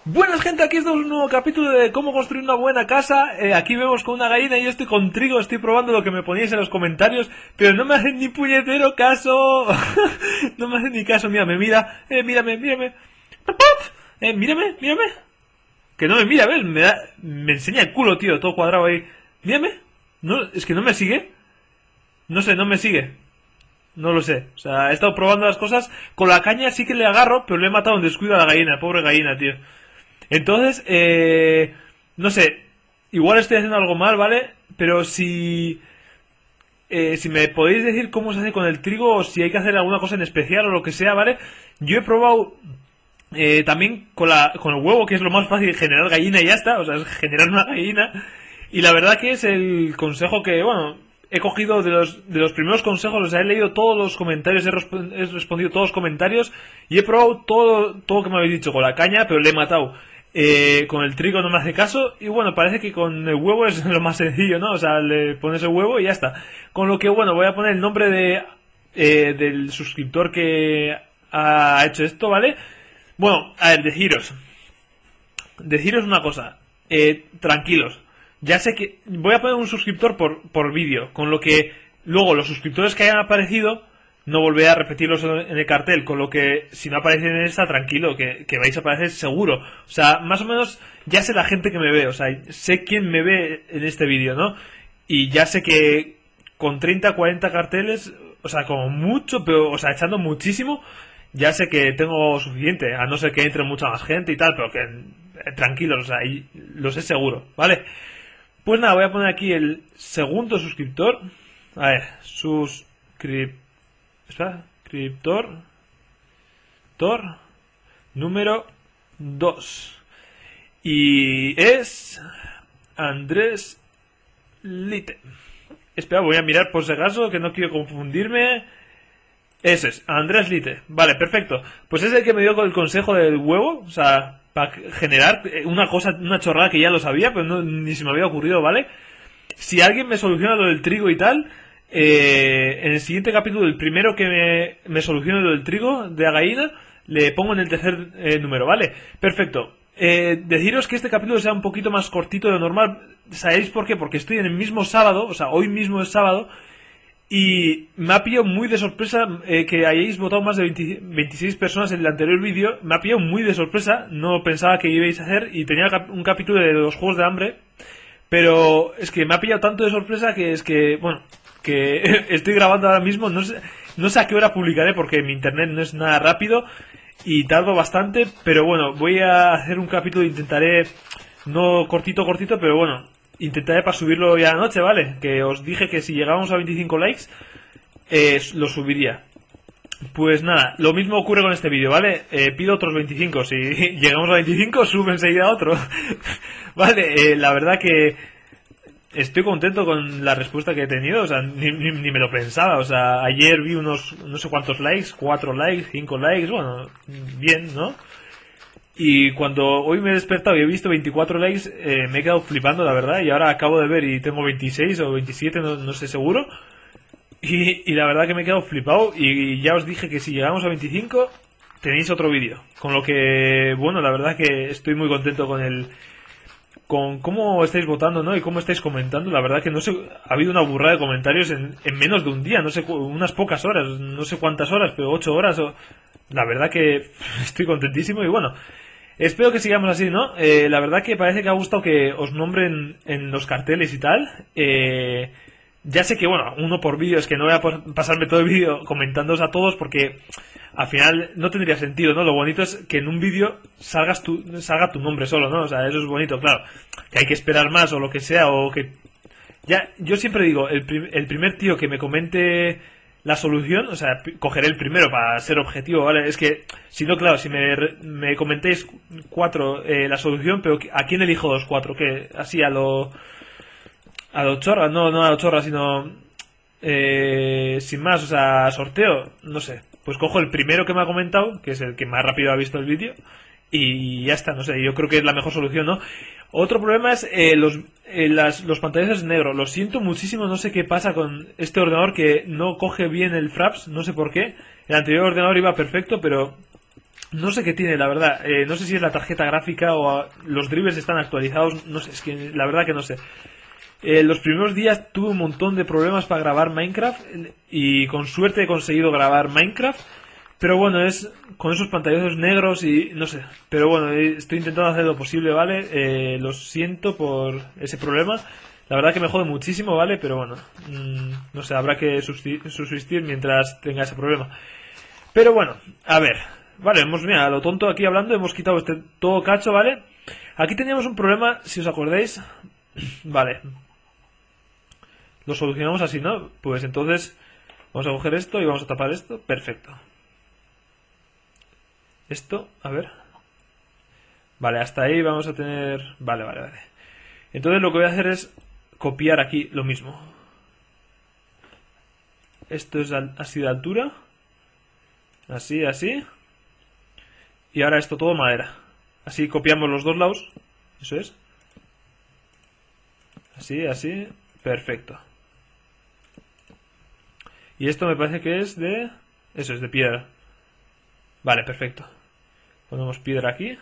Buenas gente, aquí está un nuevo capítulo de cómo construir una buena casa. Aquí vemos con una gallina y yo estoy con trigo, estoy probando lo que me poníais en los comentarios, pero no me hacen ni puñetero caso. No me hacen ni caso, mira, me mira, mírame. Mírame. Que no me mira, ¿ves? Me enseña el culo, tío, todo cuadrado ahí. Mírame. No, es que no me sigue. No sé, no me sigue. No lo sé. O sea, he estado probando las cosas. Con la caña sí que le agarro, pero le he matado en descuido a la gallina, pobre gallina, tío. Entonces, no sé, igual estoy haciendo algo mal, ¿vale? Pero si me podéis decir cómo se hace con el trigo o si hay que hacer alguna cosa en especial o lo que sea, ¿vale? Yo he probado también con el huevo, que es lo más fácil, generar gallina y ya está, o sea, es generar una gallina. Y la verdad que es el consejo que, bueno, he cogido de los primeros consejos, o sea, he leído todos los comentarios, he respondido todos los comentarios y he probado todo que me habéis dicho con la caña, pero le he matado. Con el trigo no me hace caso y bueno, parece que con el huevo es lo más sencillo, ¿no? O sea, le pones el huevo y ya está. Con lo que bueno, voy a poner el nombre del suscriptor que ha hecho esto, ¿vale? Bueno, a ver, deciros una cosa, tranquilos. Ya sé que voy a poner un suscriptor por vídeo, con lo que luego los suscriptores que hayan aparecido no volveré a repetirlos en el cartel, con lo que si no aparecen en esta, tranquilo, que vais a aparecer seguro. O sea, más o menos ya sé la gente que me ve, o sea, sé quién me ve en este vídeo, ¿no? Y ya sé que con 30, 40 carteles, o sea, como mucho, pero, o sea, echando muchísimo, ya sé que tengo suficiente, a no ser que entre mucha más gente y tal, pero que tranquilos, o sea, lo sé seguro, ¿vale? Pues nada, voy a poner aquí el segundo suscriptor. A ver, suscriptor número 2. Y es Andrés Lite. Espera, voy a mirar por si acaso, que no quiero confundirme. Ese es, Andrés Lite. Vale, perfecto. Pues es el que me dio el consejo del huevo. O sea, para generar una cosa, una chorrada que ya lo sabía, pero ni se me había ocurrido, ¿vale? Si alguien me soluciona lo del trigo y tal, en el siguiente capítulo, el primero que me solucione lo del trigo de la gallina, le pongo en el tercer número, ¿vale? Perfecto. Deciros que este capítulo sea un poquito más cortito de lo normal. ¿Sabéis por qué? Porque estoy en el mismo sábado, o sea, hoy mismo es sábado, y me ha pillado muy de sorpresa que hayáis votado más de 26 personas en el anterior vídeo. Me ha pillado muy de sorpresa, no pensaba que ibais a hacer, y tenía un capítulo de los Juegos de Hambre. Pero es que me ha pillado tanto de sorpresa que es que, bueno, que estoy grabando ahora mismo, no sé a qué hora publicaré porque mi internet no es nada rápido y tardo bastante, pero bueno, voy a hacer un capítulo, intentaré, no cortito, pero bueno, intentaré para subirlo ya anoche, ¿vale? Que os dije que si llegamos a 25 likes, lo subiría. Pues nada, lo mismo ocurre con este vídeo, ¿vale? Pido otros 25, si llegamos a 25 sube enseguida otro. Vale, la verdad que estoy contento con la respuesta que he tenido, o sea, ni me lo pensaba, o sea, ayer vi unos no sé cuántos likes, 4 likes, 5 likes, bueno, bien, ¿no? Y cuando hoy me he despertado y he visto 24 likes, me he quedado flipando, la verdad, y ahora acabo de ver y tengo 26 o 27, no sé seguro. Y la verdad que me he quedado flipado y ya os dije que si llegamos a 25 tenéis otro vídeo. Con lo que, bueno, la verdad que estoy muy contento con cómo estáis votando, ¿no? Y cómo estáis comentando. La verdad que no sé, ha habido una burrada de comentarios en menos de un día, no sé, unas pocas horas, no sé cuántas horas, pero 8 horas. La verdad que estoy contentísimo y bueno, espero que sigamos así, ¿no? La verdad que parece que ha gustado que os nombren en los carteles y tal. Ya sé que, bueno, uno por vídeo, es que no voy a pasarme todo el vídeo comentándoos a todos porque al final no tendría sentido, ¿no? Lo bonito es que en un vídeo salga tu nombre solo, ¿no? O sea, eso es bonito, claro. Que hay que esperar más o lo que sea, o que... Ya, yo siempre digo, el primer tío que me comente la solución, o sea, cogeré el primero para ser objetivo, ¿vale? Es que, si no, claro, si me comentéis 4 la solución, pero ¿a quién elijo los 4? ¿Qué? Así a lo chorra, no a lo chorra, sino sin más, o sea, sorteo, no sé. Pues cojo el primero que me ha comentado, que es el que más rápido ha visto el vídeo, y ya está, no sé, yo creo que es la mejor solución, ¿no? Otro problema es los pantallazos negros. Lo siento muchísimo, no sé qué pasa con este ordenador que no coge bien el Fraps, no sé por qué. El anterior ordenador iba perfecto, pero No sé qué tiene, la verdad. No sé si es la tarjeta gráfica o los drivers están actualizados. No sé, es que la verdad que no sé. Los primeros días tuve un montón de problemas para grabar Minecraft y con suerte he conseguido grabar Minecraft. Pero bueno, es con esos pantallazos negros y no sé. Pero bueno, estoy intentando hacer lo posible, ¿vale? Lo siento por ese problema. La verdad que me jode muchísimo, ¿vale? Pero bueno, no sé, habrá que subsistir mientras tenga ese problema. Pero bueno, a ver. Vale, mira, a lo tonto aquí hablando, hemos quitado este todo cacho, ¿vale? Aquí teníamos un problema, si os acordáis. Vale. Lo solucionamos así, ¿no? Pues entonces vamos a coger esto y vamos a tapar esto. Perfecto. Esto, a ver. Vale, hasta ahí vamos a tener... Vale. Entonces lo que voy a hacer es copiar aquí lo mismo. Esto es así de altura. Así. Y ahora esto todo madera. Así copiamos los dos lados. Eso es. Así. Perfecto. Y esto me parece que es de... Eso es de piedra. Vale, perfecto. Ponemos piedra aquí.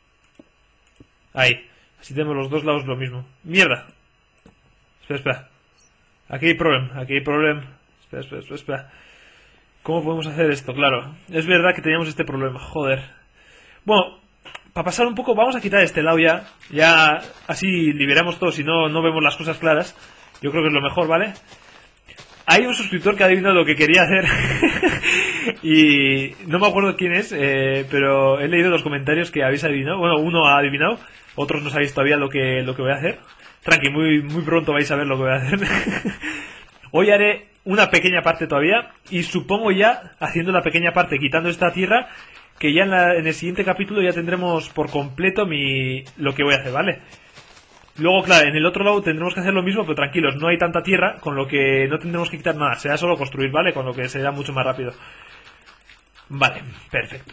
Ahí. Así tenemos los dos lados lo mismo. ¡Mierda! Espera. Aquí hay problema. Espera. ¿Cómo podemos hacer esto? Claro. Es verdad que teníamos este problema. Joder. Bueno, para pasar un poco, vamos a quitar este lado ya. Ya así liberamos todo, si no, no vemos las cosas claras. Yo creo que es lo mejor, ¿vale? Hay un suscriptor que ha adivinado lo que quería hacer. Y no me acuerdo quién es, pero he leído los comentarios que habéis adivinado. Bueno, uno ha adivinado, otros no sabéis todavía lo que voy a hacer. Tranqui, muy pronto vais a ver lo que voy a hacer. Hoy haré una pequeña parte todavía. Y supongo ya, haciendo la pequeña parte, quitando esta tierra, que ya en el siguiente capítulo ya tendremos por completo lo que voy a hacer, ¿vale? Luego, claro, en el otro lado tendremos que hacer lo mismo, pero tranquilos, no hay tanta tierra, con lo que no tendremos que quitar nada, será solo construir, ¿vale? Con lo que será mucho más rápido. Vale, perfecto.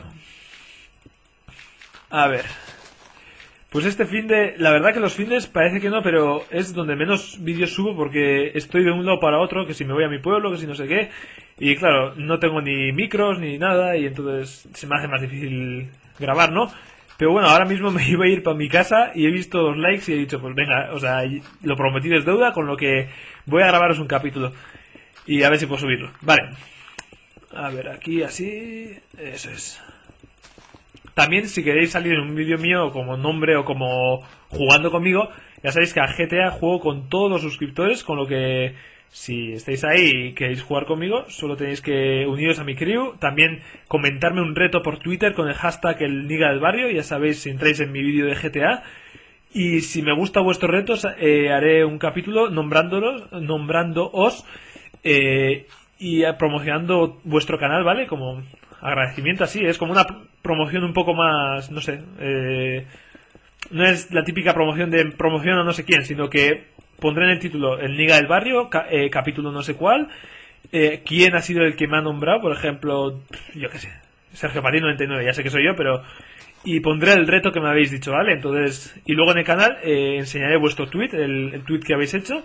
A ver. Pues este la verdad que los findes parece que no, pero es donde menos vídeos subo porque estoy de un lado para otro, que si me voy a mi pueblo, que si no sé qué. Y claro, no tengo ni micros ni nada y entonces se me hace más difícil grabar, ¿no? Pero bueno, ahora mismo me iba a ir para mi casa y he visto los likes y he dicho, pues venga, o sea, lo prometido es deuda, con lo que voy a grabaros un capítulo. Y a ver si puedo subirlo. Vale. A ver, aquí así... Eso es. También, si queréis salir en un vídeo mío como nombre o como jugando conmigo, ya sabéis que a GTA juego con todos los suscriptores, con lo que si estáis ahí y queréis jugar conmigo, solo tenéis que uniros a mi crew. También comentarme un reto por Twitter con el hashtag el Niga del Barrio, ya sabéis si entráis en mi vídeo de GTA. Y si me gusta vuestros retos, haré un capítulo nombrándoos y promocionando vuestro canal, ¿vale? Como agradecimiento así, es como una promoción un poco más, no sé, no es la típica promoción de promoción a no sé quién, sino que pondré en el título el Niga del Barrio, capítulo no sé cuál, quién ha sido el que me ha nombrado, por ejemplo, yo qué sé, Sergio Patín 99, ya sé que soy yo, pero... Y pondré el reto que me habéis dicho, ¿vale? Entonces, y luego en el canal enseñaré vuestro tweet, el tweet que habéis hecho.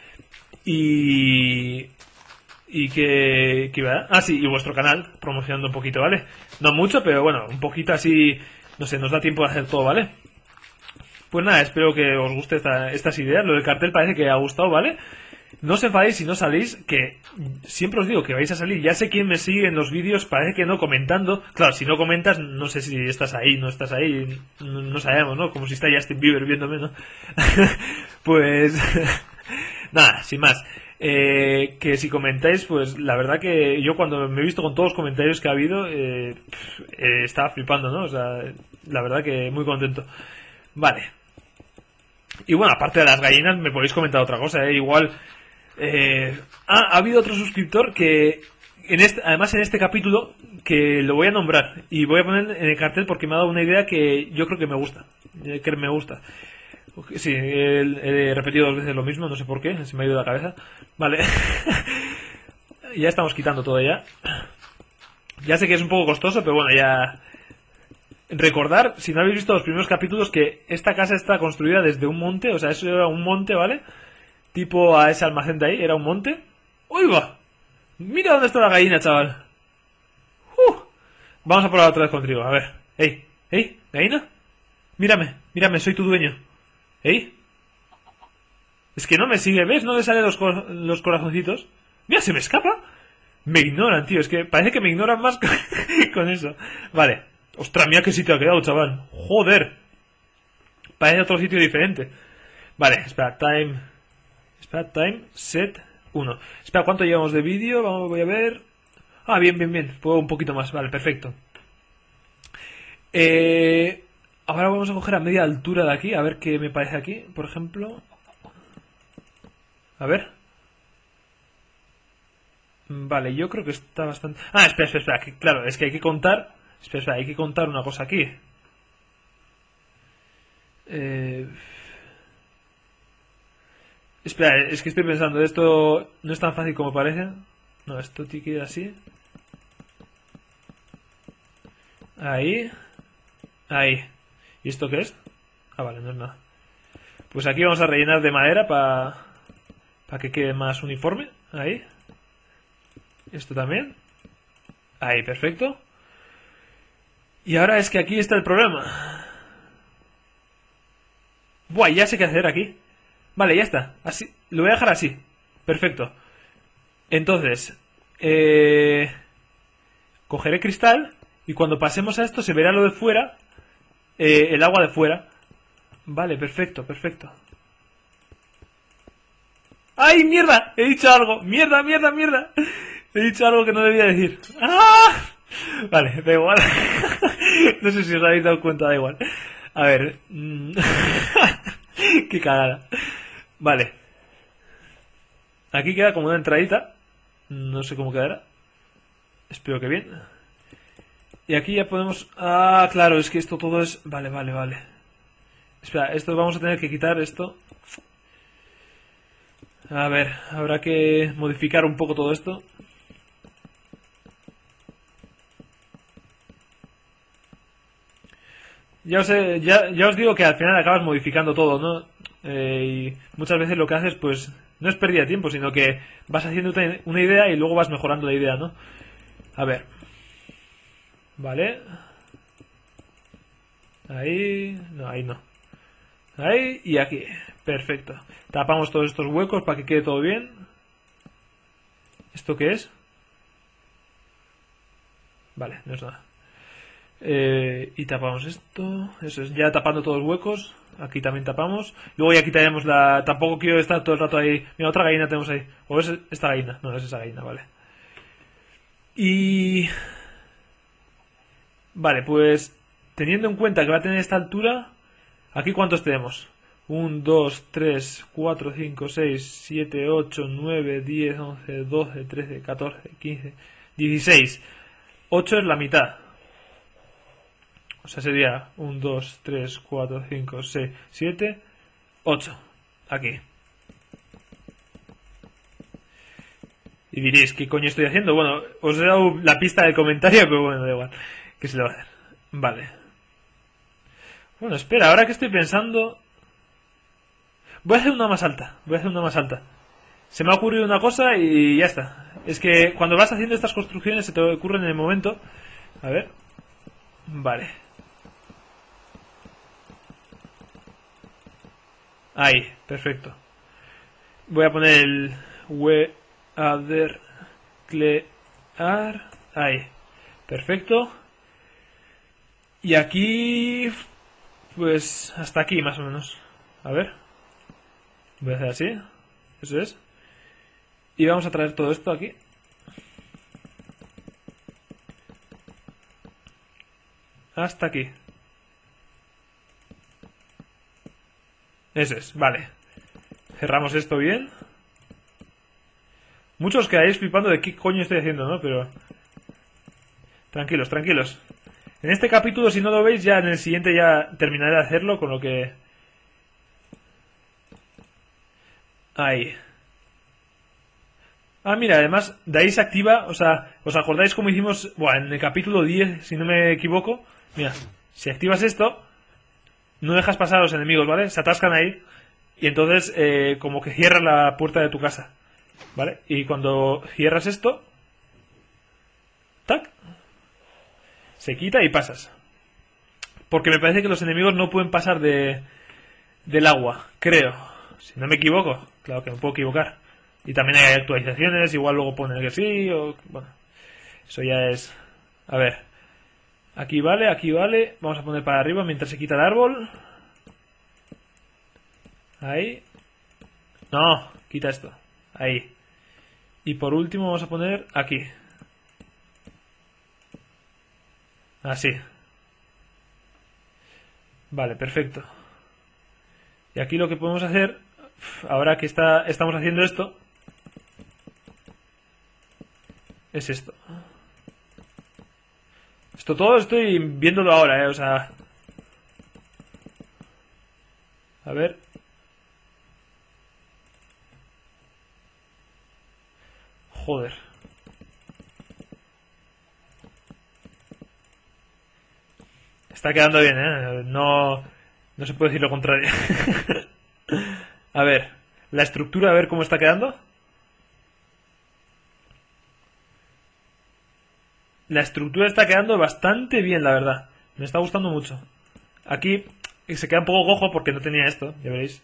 Y que iba a... sí, y vuestro canal, promocionando un poquito, ¿vale? No mucho, pero bueno, un poquito así, no sé, nos da tiempo de hacer todo, ¿vale? Pues nada, espero que os guste estas ideas. Lo del cartel parece que ha gustado, ¿vale? No os enfadéis si no salís, que siempre os digo que vais a salir. Ya sé quién me sigue en los vídeos, parece que no comentando. Claro, si no comentas, no sé si estás ahí, no estás ahí, no sabemos, ¿no? Como si está Justin Bieber viéndome, ¿no? Pues... nada, sin más. Que si comentáis, pues la verdad que yo cuando me he visto con todos los comentarios que ha habido, estaba flipando, ¿no? O sea, la verdad que muy contento. Vale. Y bueno, aparte de las gallinas, me podéis comentar otra cosa, ¿eh? Igual... ha habido otro suscriptor que... además en este capítulo, que lo voy a nombrar y voy a poner en el cartel porque me ha dado una idea que yo creo que me gusta. Sí, he repetido 2 veces lo mismo, no sé por qué, se me ha ido la cabeza. Vale. Ya estamos quitando todo ya. Ya sé que es un poco costoso, pero bueno, ya... Recordar, si no habéis visto los primeros capítulos, que esta casa está construida desde un monte, o sea, eso era un monte, ¿vale? Tipo a ese almacén de ahí, era un monte. ¡Oiga! Mira dónde está la gallina, chaval. Vamos a probar otra vez con trigo, a ver. ¡Ey! ¡Ey! ¿Gallina? Mírame, mírame, soy tu dueño. ¿Ey? Es que no me sigue, ¿ves? No le salen los corazoncitos. Mira, se me escapa. Me ignoran, tío. Es que parece que me ignoran más con eso. Vale. Ostras, mira qué sitio ha quedado, chaval. Joder. Parece otro sitio diferente. Vale, espera, time. Espera, time, set 1. Espera, ¿cuánto llevamos de vídeo? Voy a ver. Ah, bien, bien, bien. Puedo un poquito más. Vale, perfecto. Ahora vamos a coger a media altura de aquí. A ver qué me parece aquí, por ejemplo. A ver. Vale, yo creo que está bastante... Ah, espera, espera, espera. Que, claro, es que hay que contar... Espera, espera, hay que contar una cosa aquí. Espera, es que estoy pensando, esto no es tan fácil como parece. No, esto tiene que ir así. Ahí. Ahí. ¿Y esto qué es? Ah, vale, no es nada. Pues aquí vamos a rellenar de madera para que quede más uniforme. Ahí. Esto también. Ahí, perfecto. Y ahora es que aquí está el problema. Buah, ya sé qué hacer aquí. Vale, ya está. Así, lo voy a dejar así. Perfecto. Entonces, cogeré cristal y cuando pasemos a esto se verá lo de fuera, el agua de fuera. Vale, perfecto, perfecto. ¡Ay, mierda! He dicho algo. ¡Mierda, mierda, mierda! He dicho algo que no debía decir. ¡Ah! Vale, da igual. No sé si os habéis dado cuenta, da igual. A ver. Qué cagada. Vale. Aquí queda como una entradita. No sé cómo quedará. Espero que bien. Y aquí ya podemos... Ah, claro, es que esto todo es... Vale, vale, vale. Espera, esto vamos a tener que quitar esto. A ver, habrá que modificar un poco todo esto. Ya os digo que al final acabas modificando todo, ¿no? Y muchas veces lo que haces, pues, no es pérdida de tiempo, sino que vas haciendo una idea y luego vas mejorando la idea, ¿no? A ver. Vale. Ahí. No, ahí no. Ahí y aquí. Perfecto. Tapamos todos estos huecos para que quede todo bien. ¿Esto qué es? Vale, no es nada. Y tapamos esto. Eso es, ya tapando todos los huecos. Aquí también tapamos. Luego ya quitaremos la... Tampoco quiero estar todo el rato ahí. Mira, otra gallina tenemos ahí. ¿O es esta gallina? No, es esa gallina, vale. Y... Vale, pues... Teniendo en cuenta que va a tener esta altura... ¿Aquí cuántos tenemos? 1, 2, 3, 4, 5, 6, 7, 8, 9, 10, 11, 12, 13, 14, 15, 16. 8 es la mitad. O sea, sería 1, 2, 3, 4, 5, 6, 7, 8. Aquí. Y diréis, ¿qué coño estoy haciendo? Bueno, os he dado la pista del comentario, pero bueno, da igual. ¿Qué se le va a hacer? Vale. Bueno, espera, ahora que estoy pensando... Voy a hacer una más alta. Voy a hacer una más alta. Se me ha ocurrido una cosa y ya está. Es que cuando vas haciendo estas construcciones se te ocurren en el momento. A ver. Vale. Ahí, perfecto. Voy a poner el weather clear. Ahí. Perfecto. Y aquí... Pues hasta aquí más o menos. A ver. Voy a hacer así. Eso es. Y vamos a traer todo esto aquí. Hasta aquí. Eso es, vale. Cerramos esto bien. Muchos quedaréis flipando de qué coño estoy haciendo, ¿no? Pero... Tranquilos, tranquilos. En este capítulo, si no lo veis, ya en el siguiente ya terminaré de hacerlo, con lo que... Ahí. Ah, mira, además, de ahí se activa, o sea, ¿os acordáis cómo hicimos, bueno, en el capítulo 10, si no me equivoco? Mira, si activas esto, no dejas pasar a los enemigos, ¿vale? Se atascan ahí, y entonces, como que cierras la puerta de tu casa, ¿vale? Y cuando cierras esto, ¡tac! Se quita y pasas. Porque me parece que los enemigos no pueden pasar del agua, creo. Si no me equivoco, claro que me puedo equivocar. Y también hay actualizaciones, igual luego ponen que sí, o... Bueno, eso ya es... A ver. Aquí vale, aquí vale. Vamos a poner para arriba mientras se quita el árbol. Ahí. No, quita esto. Ahí. Y por último vamos a poner aquí. Así. Vale, perfecto. Y aquí lo que podemos hacer, ahora que estamos haciendo esto, es esto. Esto todo estoy viéndolo ahora, o sea... A ver... Joder. Está quedando bien, ¿eh? No se puede decir lo contrario. A ver, la estructura, a ver cómo está quedando. La estructura está quedando bastante bien, la verdad. Me está gustando mucho. Aquí se queda un poco cojo porque no tenía esto, ya veréis.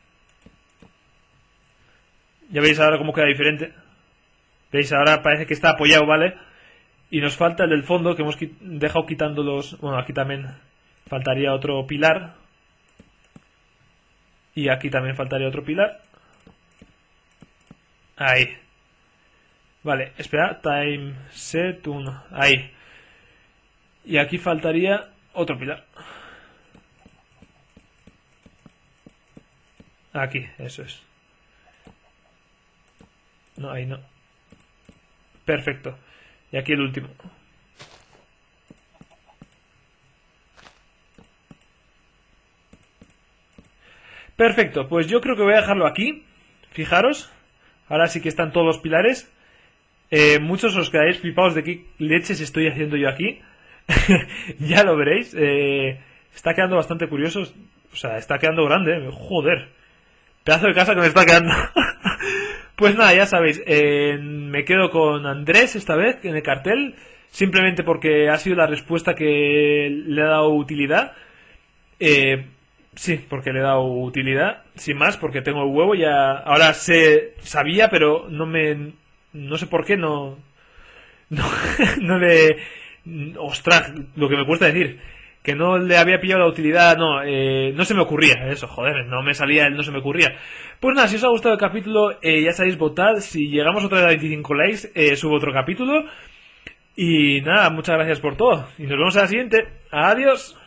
Ya veis ahora cómo queda diferente. Veis, ahora parece que está apoyado, ¿vale? Y nos falta el del fondo, que hemos dejado quitando los... Bueno, aquí también faltaría otro pilar. Y aquí también faltaría otro pilar. Ahí. Vale, espera, time set 1. Ahí. Y aquí faltaría otro pilar. Aquí, eso es. No, ahí no. Perfecto. Y aquí el último. Perfecto, pues yo creo que voy a dejarlo aquí. Fijaros. Ahora sí que están todos los pilares. Muchos os quedaréis flipados de qué leches estoy haciendo yo aquí. Ya lo veréis. Está quedando bastante curioso. O sea, está quedando grande. Joder. Pedazo de casa que me está quedando. Pues nada, ya sabéis. Me quedo con Andrés esta vez en el cartel. Simplemente porque ha sido la respuesta que le ha dado utilidad. Sí, porque le he dado utilidad. Sin más, porque tengo el huevo. Ya ahora sabía, pero no sé por qué no no le... Ostras, lo que me cuesta decir. Que no le había pillado la utilidad, no se me ocurría eso, joder, no me salía no se me ocurría. Pues nada, si os ha gustado el capítulo, ya sabéis, votad. Si llegamos otra vez a 25 likes, subo otro capítulo. Y nada, muchas gracias por todo. Y nos vemos en la siguiente. Adiós.